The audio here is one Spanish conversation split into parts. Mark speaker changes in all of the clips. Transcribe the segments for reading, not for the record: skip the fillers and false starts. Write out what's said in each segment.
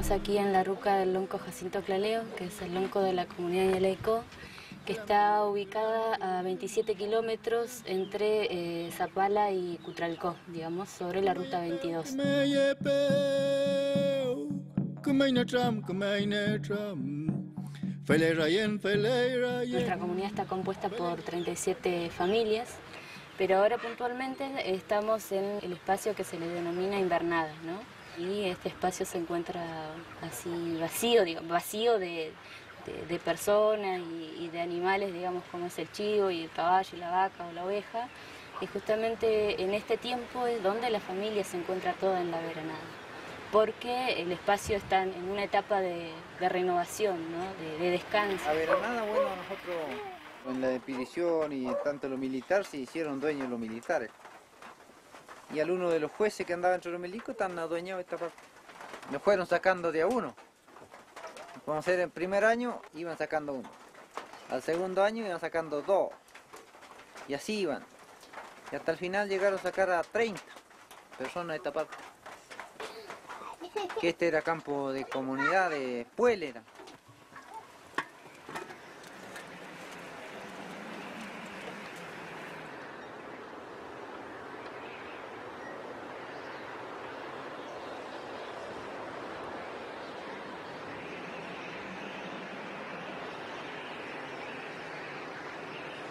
Speaker 1: Estamos aquí en la ruca del lonco Jacinto Claleo, que es el lonco de la comunidad de Ñaleco, que está ubicada a 27 kilómetros entre Zapala y Cutralcó, digamos, sobre la ruta 22. Nuestra comunidad está compuesta por 37 familias, pero ahora puntualmente estamos en el espacio que se le denomina invernada, ¿no? Y este espacio se encuentra así vacío, digamos, vacío de personas y de animales, digamos, como es el chivo y el caballo y la vaca o la oveja. Y justamente en este tiempo es donde la familia se encuentra toda en la veranada, porque el espacio está en una etapa de renovación, ¿no? de descanso.
Speaker 2: La veranada, bueno, nosotros en la despedición y tanto lo militar se hicieron dueños los militares. Y algunos de los jueces que andaban entre los milicos están adueñados de esta parte. Nos fueron sacando de a uno. Cuando era el primer año iban sacando uno. Al segundo año iban sacando dos. Y así iban. Y hasta el final llegaron a sacar a 30 personas de esta parte. Que este era campo de comunidad de Puel era.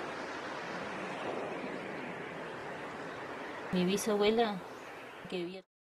Speaker 3: Mi bisabuela, que vivía